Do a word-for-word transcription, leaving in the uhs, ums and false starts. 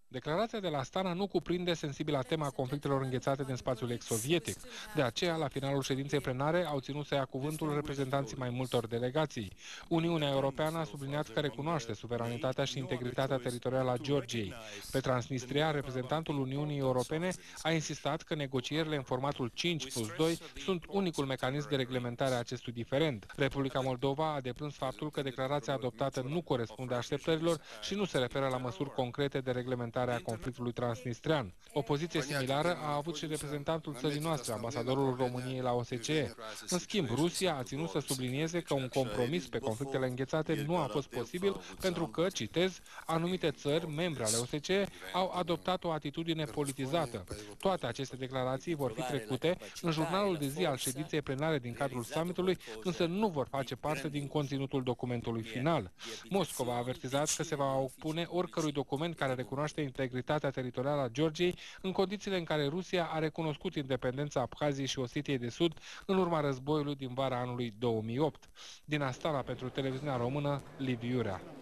Declarația de la Astana nu cuprinde sensibila tema conflictelor înghețate din spațiul ex-sovietic. De aceea, la finalul ședinței plenare, au ținut să ia cuvântul reprezentanții mai multor delegații. Uniunea Europeană a subliniat că recunoaște suveranitatea și integritatea teritorială a Georgiei. Pe Transnistria, reprezentantul Uniunii Europene a insistat că negocierile în formatul cinci plus doi sunt unicul mecanism de reglementare a acestui diferend. Republica Moldova a deplâns faptul că declarația adoptată nu corespunde așteptărilor și nu se referă la măsuri concrete de reglementare a conflictului transnistrian. O poziție similară a avut și reprezentantul țării noastre, ambasadorul României la O S C E. În schimb, Rusia a ținut să sublinieze că un compromis pe conflictele înghețate nu a fost posibil pentru că, citez, anumite țări, membre ale O S C E, au adoptat o atitudine politizată. Toate aceste declarații vor fi trecute în jurnalul de zi al ședinței plenare din cadrul summitului, însă nu vor face parte din conținutul documentului final. Moscova a avertizat că se va opune oricărui document care recunoaște integritatea teritorială a Georgiei în condițiile în care Rusia a recunoscut independența Abhaziei și Osetiei de Sud în urma războiului din vara anului două mii opt. Din Astana pentru televiziunea română, Liviu Iurea.